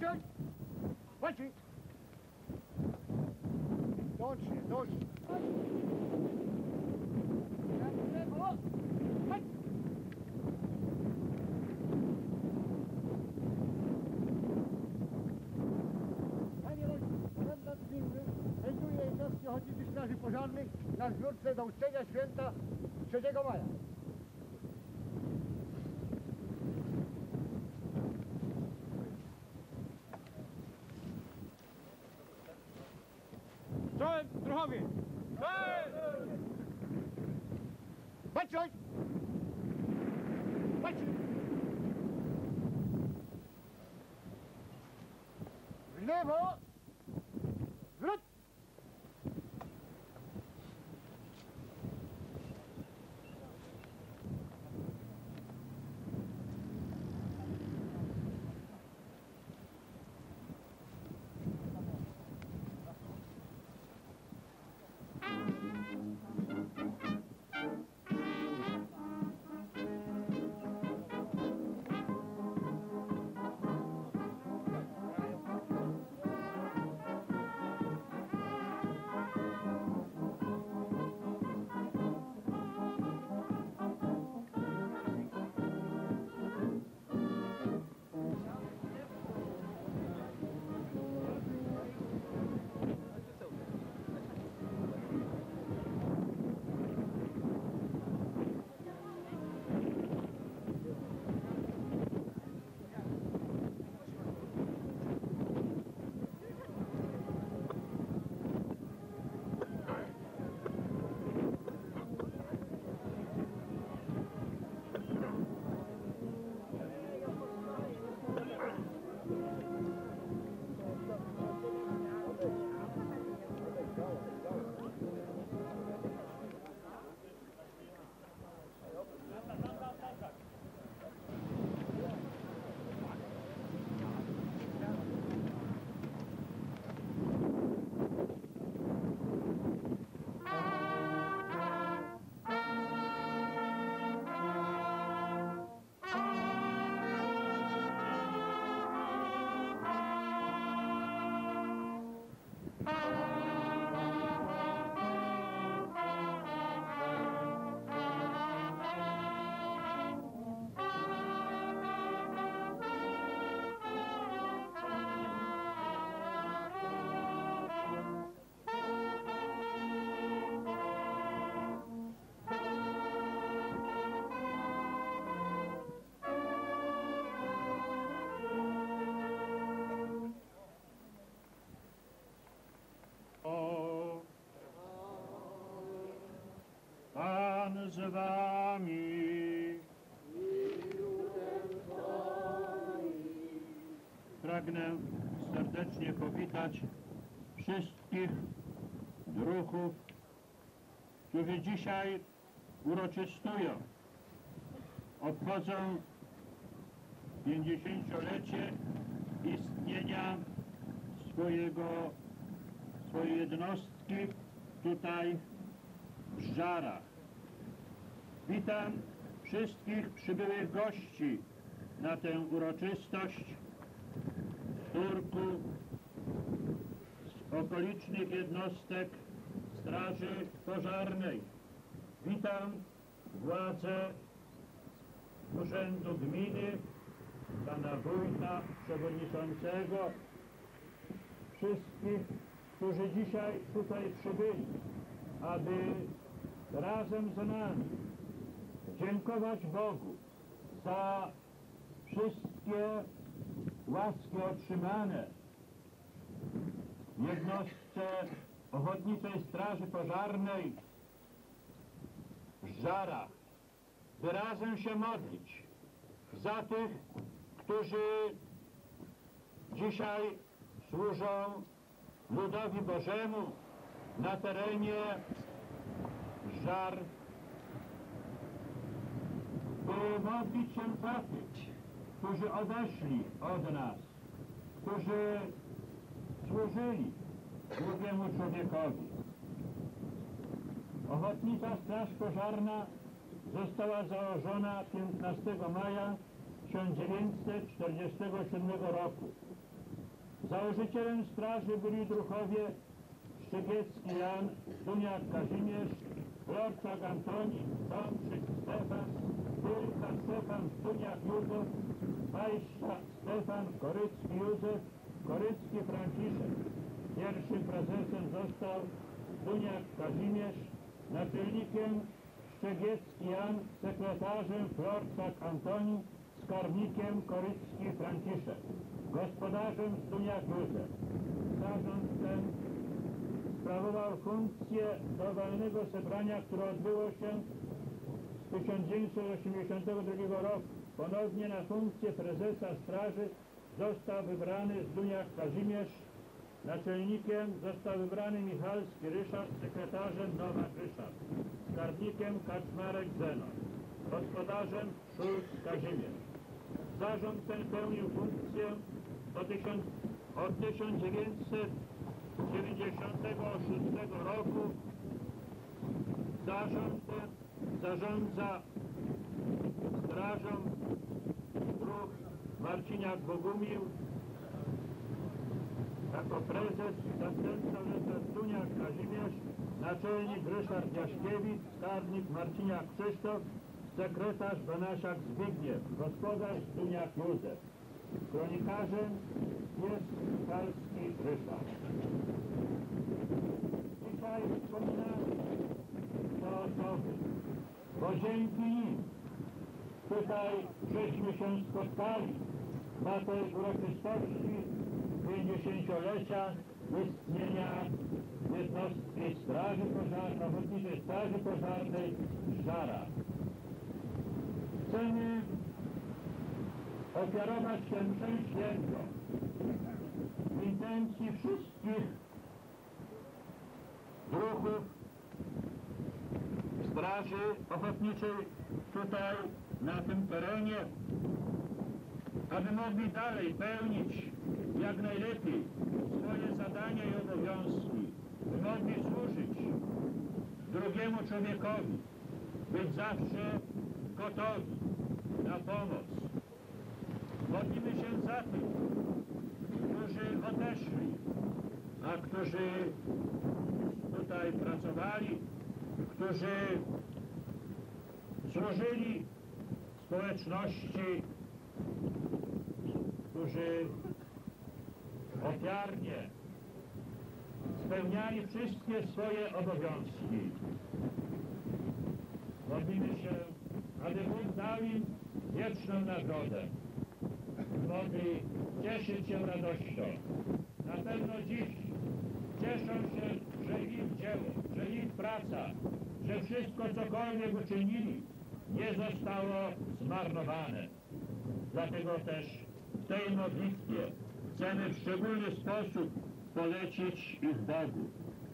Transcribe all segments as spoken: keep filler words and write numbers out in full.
Patrzeć! Patrzeć! Docznie, docznie. Lewo! Chodź! Panie Roś, komendant Wilny melduje jednostki Ochotniczej Straży Pożarnej na zbiórce do uczczenia święta trzeciego maja. Czołem, druhowie! Patrzeć! Patrzeć! W lewo! Zwrót! Pan z wami. Pragnę serdecznie powitać wszystkich druhów, którzy dzisiaj uroczystują, obchodzą pięćdziesięciolecie istnienia swojego, swojej jednostki tutaj w Żarach. Witam wszystkich przybyłych gości na tę uroczystość z Turku, z okolicznych jednostek Straży Pożarnej. Witam władze Urzędu Gminy, pana wójta, przewodniczącego, wszystkich, którzy dzisiaj tutaj przybyli, aby razem z nami dziękować Bogu za wszystkie łaski otrzymane w jednostce Ochotniczej Straży Pożarnej w Żarach, by razem się modlić za tych, którzy dzisiaj służą ludowi Bożemu na terenie Żar, by modlić się za tych, którzy odeszli od nas, którzy służyli drugiemu człowiekowi. Ochotnicza Straż Pożarna została założona piętnastego maja tysiąc dziewięćset czterdziestego siódmego roku. Założycielem straży byli druhowie Szczegiecki Jan, Zduniak Kazimierz, Florczak Antoni, Tomczyk Stefan, Wyrka Stefan, Zduniak Józef, Wajszka Stefan, Korycki Józef, Korycki Franciszek. Pierwszym prezesem został Zduniak Kazimierz, naczelnikiem Szczegiecki Jan, sekretarzem Florczak Antoni, skarbnikiem Korycki Franciszek, gospodarzem Zduniak Józef. Zarząd ten sprawował funkcję do walnego zebrania, które odbyło się z tysiąc dziewięćset osiemdziesiątego drugiego roku. Ponownie na funkcję prezesa straży został wybrany Zduniak Kazimierz, naczelnikiem został wybrany Michalski Ryszard, sekretarzem Nowak Ryszard, skarbnikiem Kaczmarek Zenon, gospodarzem Szulc Kazimierz. Zarząd ten pełnił funkcję do tysiąc, od tysiąc dziewięćset dziewięćdziesiątego szóstego roku. Zarząd ten zarządza strażą druh Marciniak Bogumił. Jako prezes zastępca jest Zduniak Kazimierz, naczelnik Ryszard Jaśkiewicz, skarbnik Marciniak Krzysztof, sekretarz Banasiak Zbigniew, gospodarz Zduniak Józef. Kronikarzem jest Michalski Ryszard. Dzisiaj wspominamy te osoby, bo dzięki nim tutaj żeśmy się spotkali na tej uroczystości pięćdziesięciolecia istnienia jednostki Straży Pożarnej, Ochotniczej Straży Pożarnej Żara. Chcemy ofiarować tę mszę świętą w intencji wszystkich druhów Straży Ochotniczej tutaj na tym terenie, aby mogli dalej pełnić jak najlepiej swoje zadania i obowiązki, by mogli służyć drugiemu człowiekowi, być zawsze gotowi na pomoc. Modlimy się za tych, którzy odeszli, a którzy tutaj pracowali, którzy służyli społeczności, którzy ofiarnie spełniali wszystkie swoje obowiązki. Modlimy się, aby Bóg dał im wieczną nagrodę. Mogli cieszyć się radością. Na pewno dziś cieszą się, że ich dzieło, że ich praca, że wszystko cokolwiek uczynili, nie zostało zmarnowane. Dlatego też w tej modlitwie chcemy w szczególny sposób polecić ich Bogu.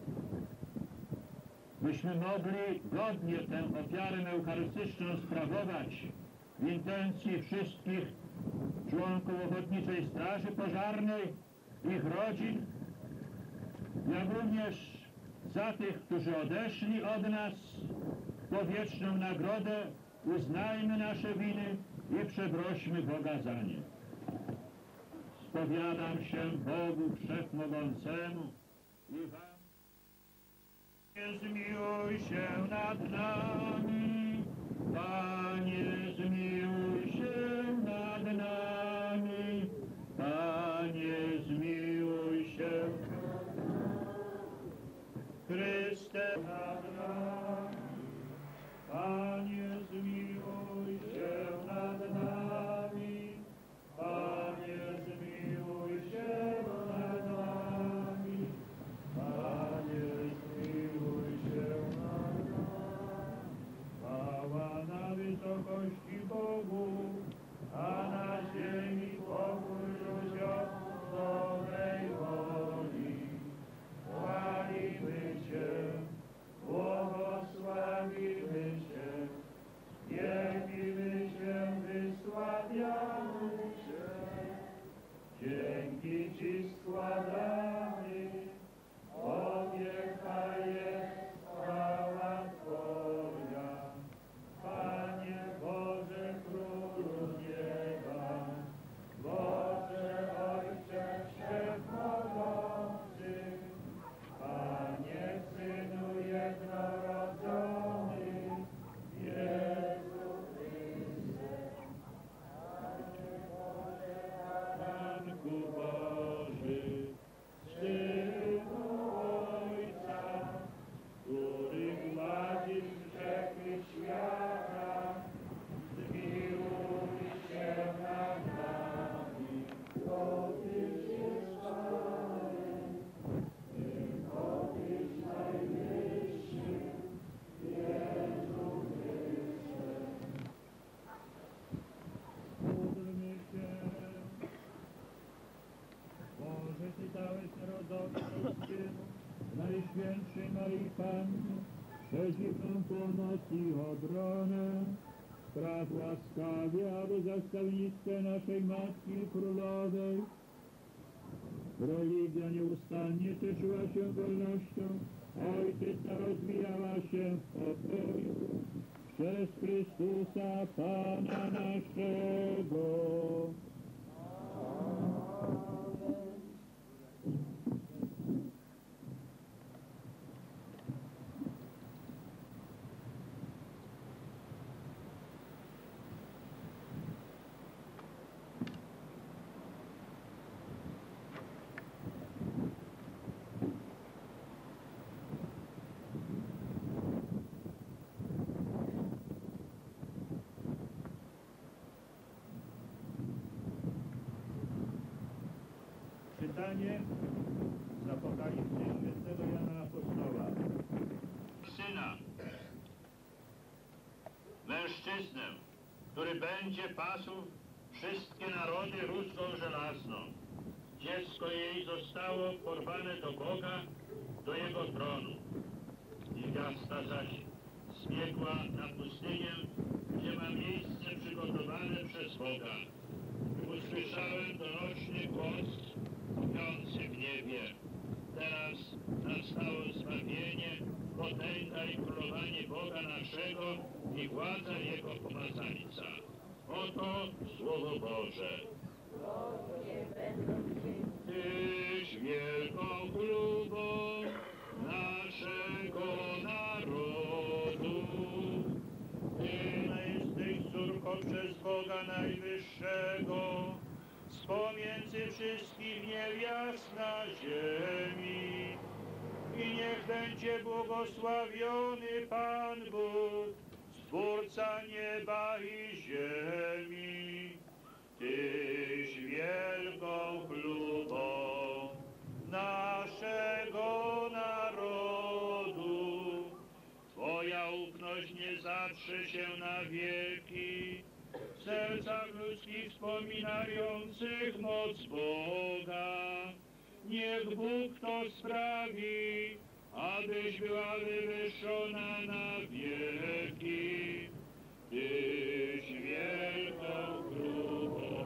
Byśmy mogli godnie tę ofiarę eucharystyczną sprawować w intencji wszystkich członków Ochotniczej Straży Pożarnej, ich rodzin, jak również za tych, którzy odeszli od nas, po wieczną nagrodę uznajmy nasze winy i przeprośmy Boga za nie. Spowiadam się Bogu Wszechmogącemu i wam. Panie, zmiłuj się nad nami, Panie, zmiłuj się nad nami, Panie, zmiłuj się Chryste nad nami, Panie, zmiłuj się nad nami, Panie, zmiłuj się nad nami, Panie, zmiłuj się nad nami. Chwała na wysokości. Najświętszej Maryi Pannie, przeciwną pomoc i obronę, spraw łaskawie, aby zastawnictwie naszej Matki Królowej religia nieustannie cieszyła się wolnością, Ojczyzna rozwijała się w pokoju przez Chrystusa Pana naszego. Czytanie z Apokalipsy świętego Jana Apostoła. Syna, mężczyznę, który będzie pasł wszystkie narody rózgą żelazną. Dziecko jej zostało porwane do Boga, do Jego tronu. Niewiasta zaś zbiegła na pustynię, gdzie ma miejsce przygotowane przez Boga. Usłyszałem donośny głos mówiący w niebie: teraz nastało zbawienie, potęga i królowanie Boga naszego i władza Jego pomazańca. Oto Słowo Boże. Tyś wielką chlubą naszego narodu. Ty jesteś córką przez Boga Najwyższego, z pomiędzy wszystkich niewiast na ziemi. I niech będzie błogosławiony Pan Bóg, Stwórca nieba i ziemi. Tyś wielką chlubą naszego narodu. Twoja ufność nie zatrze się na wieki, w sercach ludzkich wspominających moc Boga. Niech Bóg to sprawi, abyś była wywyższona na wieki. Tyś wielką chlubą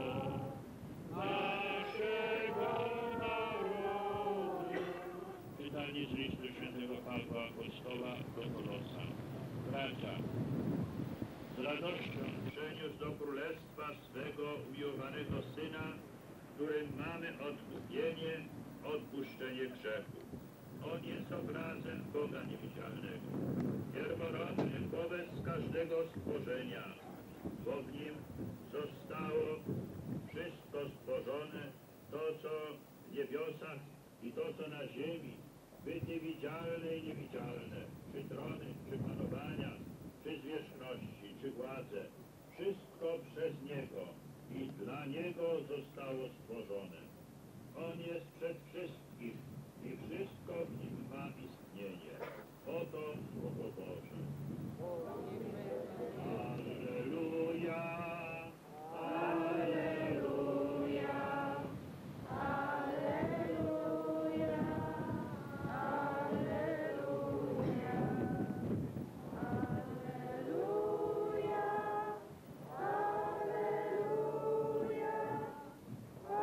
naszego narodu. Czytanie z listu świętego Pawła Apostoła do Kolosa. Bracia, z radością przeniósł do królestwa swego umiłowanego Syna, którym mamy odkupienie, odpuszczenie grzechów. On jest obrazem Boga niewidzialnego, pierworodny wobec każdego stworzenia, bo w Nim zostało wszystko stworzone, to co w niebiosach i to co na ziemi, byty widzialne i niewidzialne, czy trony, czy panowania, czy zwierzchności, czy władze. Wszystko przez Niego i dla Niego zostało stworzone. On jest przed wszystkich i wszystko w Nim ma istnienie. Oto Słowo Boże. Alleluja! Alleluja! Alleluja! Alleluja! Alleluja! Alleluja!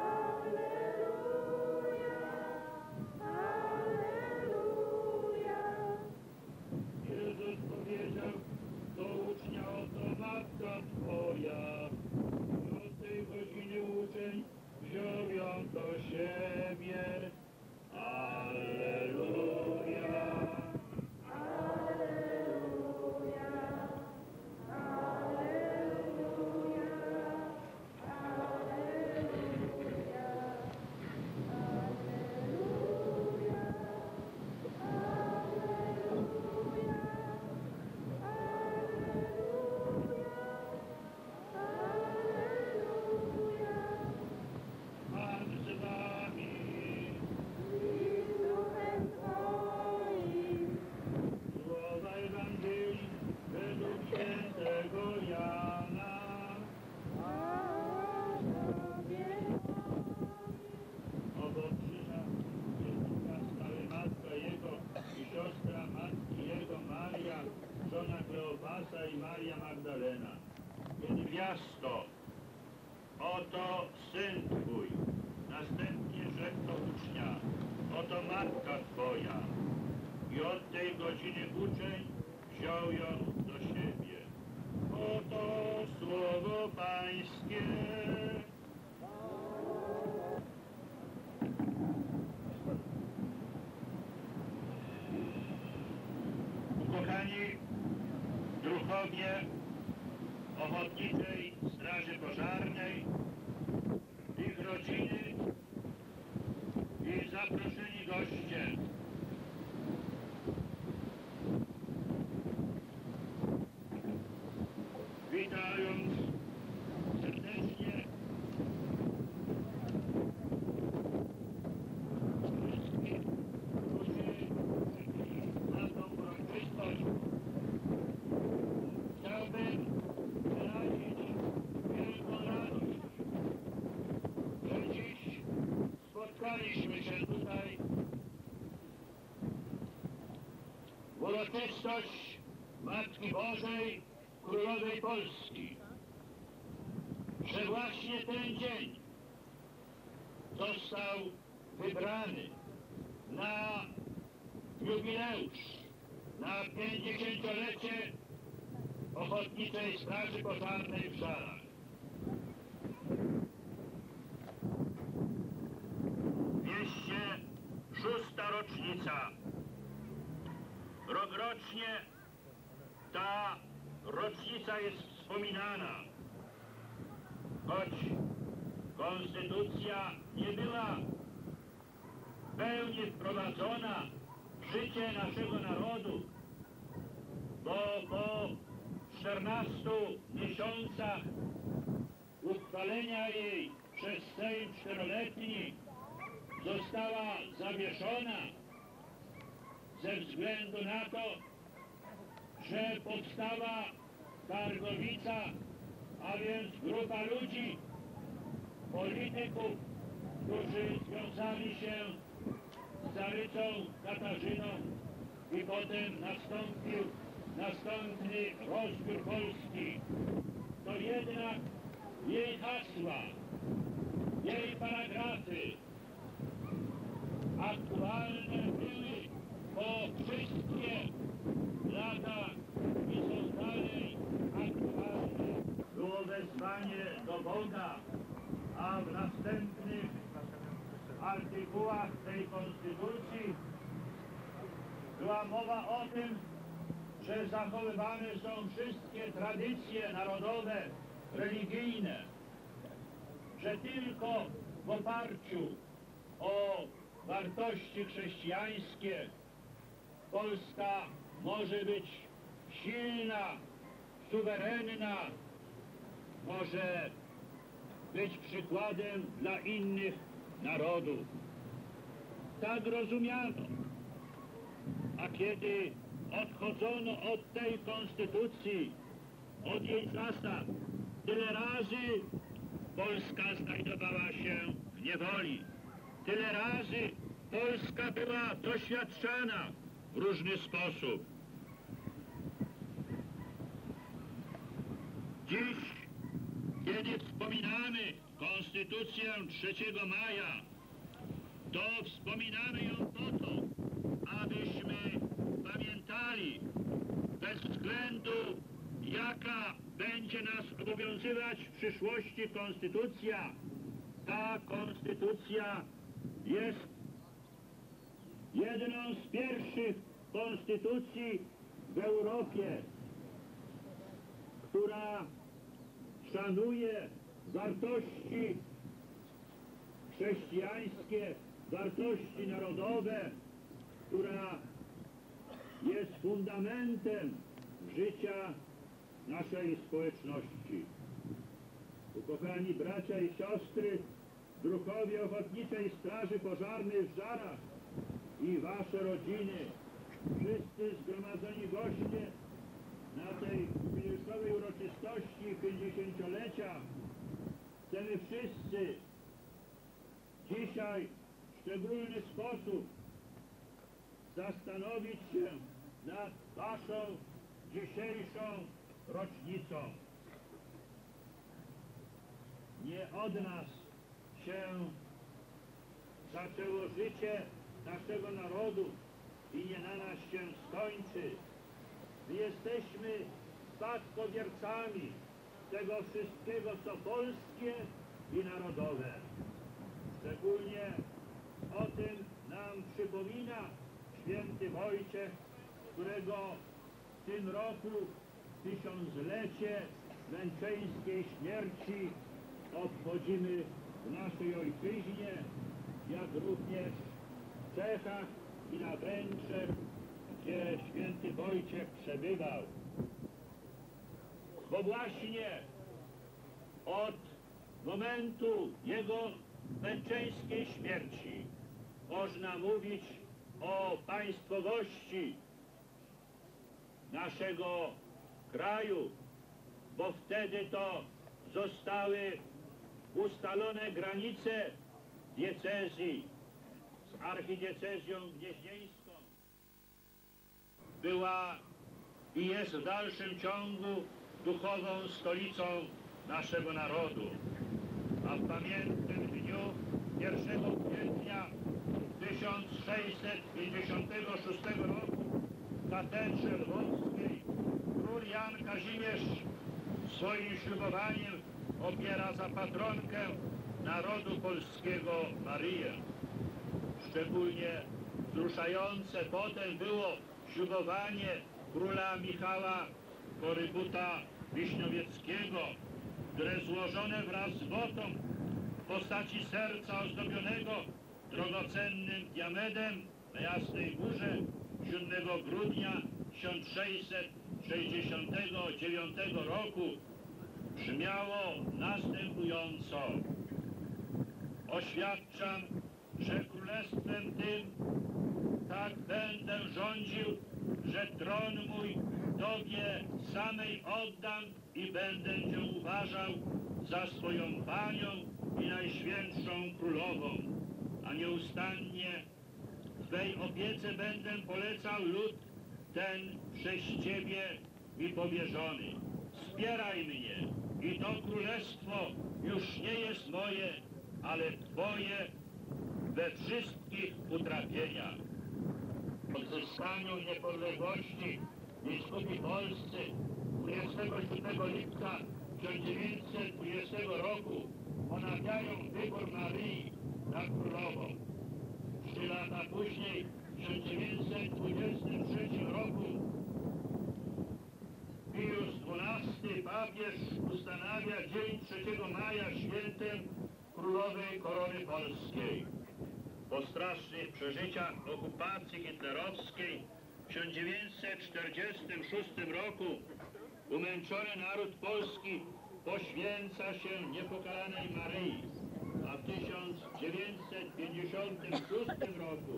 miasto, oto syn twój. Następnie rzekł do ucznia, oto matka twoja. I od tej godziny uczeń wziął ją do siebie. Oto słowo Pańskie. Ukochani druhowie Ochotniczej Straży Pożarnej, ich rodziny i zaproszeni goście. Witając serdecznie wszystkich, którzy na tą uroczystość, chciałbym wyrazić wielką radość, że dziś spotkaliśmy się tutaj w uroczystość Matki Bożej Królowej Polski, że właśnie ten dzień został wybrany na jubileusz, na pięćdziesięciolecie Ochotniczej Straży Pożarnej w Żarach. W mieście szósta rocznica. Rokrocznie ta rocznica jest wspominana, choć konstytucja nie była w pełni wprowadzona w życie naszego narodu, bo po czternastu miesiącach uchwalenia jej przez Sejm czteroletni została zawieszona ze względu na to, że powstała targowica, a więc grupa ludzi, polityków, którzy związali się z carycą Katarzyną i potem nastąpił następny rozbiór Polski. To jednak jej hasła, jej paragrafy aktualne były po wszystkie lata i są dalej aktualne. Było wezwanie do Boga, a w następnych artykułach tej konstytucji była mowa o tym, że zachowywane są wszystkie tradycje narodowe, religijne, że tylko w oparciu o wartości chrześcijańskie Polska może być silna, suwerenna, może być przykładem dla innych narodów. Tak rozumiano. A kiedy odchodzono od tej konstytucji, od jej zasad, tyle razy Polska znajdowała się w niewoli. Tyle razy Polska była doświadczana w różny sposób. Dziś, kiedy wspominamy Konstytucję trzeciego maja, to wspominamy ją po to, abyśmy pamiętali, bez względu jaka będzie nas obowiązywać w przyszłości konstytucja, ta konstytucja jest jedną z pierwszych konstytucji w Europie, która szanuje wartości chrześcijańskie, wartości narodowe, która jest fundamentem życia naszej społeczności. Ukochani bracia i siostry, druhowie Ochotniczej Straży Pożarnej w Żarach i wasze rodziny, wszyscy zgromadzeni goście na tej jubileuszowej uroczystości pięćdziesięciolecia, chcemy wszyscy dzisiaj w szczególny sposób zastanowić się nad waszą dzisiejszą rocznicą. nie od nas się zaczęło życie naszego narodu i nie na nas się skończy. My jesteśmy spadkobiercami tego wszystkiego, co polskie i narodowe. Szczególnie o tym nam przypomina święty Wojciech, którego w tym roku tysiąclecie męczeńskiej śmierci obchodzimy w naszej ojczyźnie, jak również w Czechach i na Węgrzech, gdzie święty Wojciech przebywał. Bo właśnie od momentu jego męczeńskiej śmierci można mówić o państwowości naszego kraju, bo wtedy to zostały ustalone granice diecezji z archidiecezją gnieźnieńską. Była i jest w dalszym ciągu duchową stolicą naszego narodu. A w pamiętnym dniu pierwszego kwietnia tysiąc sześćset pięćdziesiątego szóstego roku w katedrze lwowskiej król Jan Kazimierz swoim ślubowaniem obiera za patronkę narodu polskiego Maryję. Szczególnie wzruszające potem było ślubowanie króla Michała Korybuta Wiśniowieckiego, które złożone wraz z wotą w postaci serca ozdobionego drogocennym diamedem na Jasnej Górze siódmego grudnia tysiąc sześćset sześćdziesiątego dziewiątego roku brzmiało następująco. Oświadczam, że królestwem tym tak będę rządził, że tron mój Tobie samej oddam i będę Cię uważał za swoją Panią i Najświętszą Królową, a nieustannie Twej opiece będę polecał lud ten przez Ciebie mi powierzony. Wspieraj mnie i to królestwo już nie jest moje, ale Twoje we wszystkich utrapieniach. W odzyskaniu niepodległości biskupi polscy dwudziestego siódmego lipca tysiąc dziewięćset dwudziestego roku ponawiają wybór Maryi na królową. Trzy lata później, w tysiąc dziewięćset dwudziestym trzecim roku, Pius dwunasty papież ustanawia dzień trzeciego maja świętem królowej korony polskiej. Po strasznych przeżyciach okupacji hitlerowskiej w tysiąc dziewięćset czterdziestym szóstym roku umęczony naród polski poświęca się niepokalanej Maryi, a w tysiąc dziewięćset pięćdziesiątym szóstym roku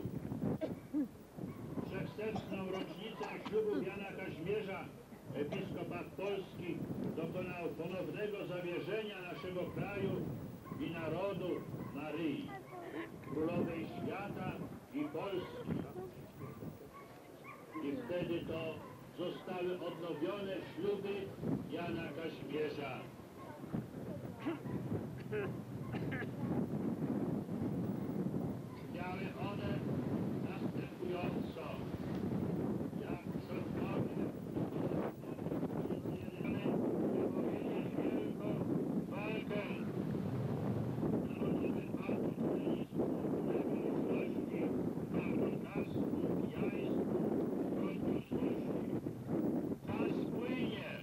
trzechsetną rocznicę ślubu Jana Kazimierza episkopat polski dokonał ponownego zawierzenia naszego kraju i narodu Maryi, królowej świata i Polski. I wtedy to zostały odnowione śluby Jana Kazimierza. Miały one następująco, jak przodkowie wypowiedzieć wielką walkę narodowym walką komunizmu, niepodległości, marnotrawstwu, pijaństwu, rozbójstwości. Czas płynie.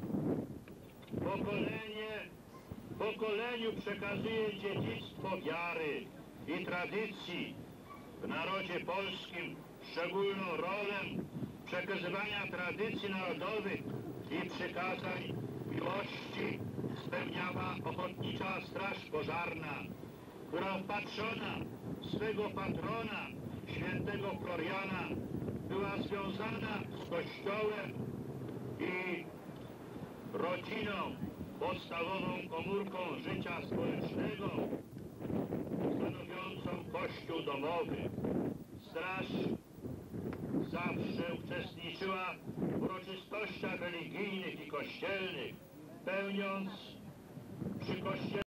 Pokolenie pokoleniu przekazuje dziedzictwo wiary i tradycji. W narodzie polskim szczególną rolę przekazywania tradycji narodowych i przykazań miłości spełniała Ochotnicza Straż Pożarna, która wpatrzona w swego patrona, świętego Floriana, była związana z Kościołem i rodziną, podstawową komórką życia społecznego, stanowiącą Kościół domowy. Straż zawsze uczestniczyła w uroczystościach religijnych i kościelnych, pełniąc przy kościele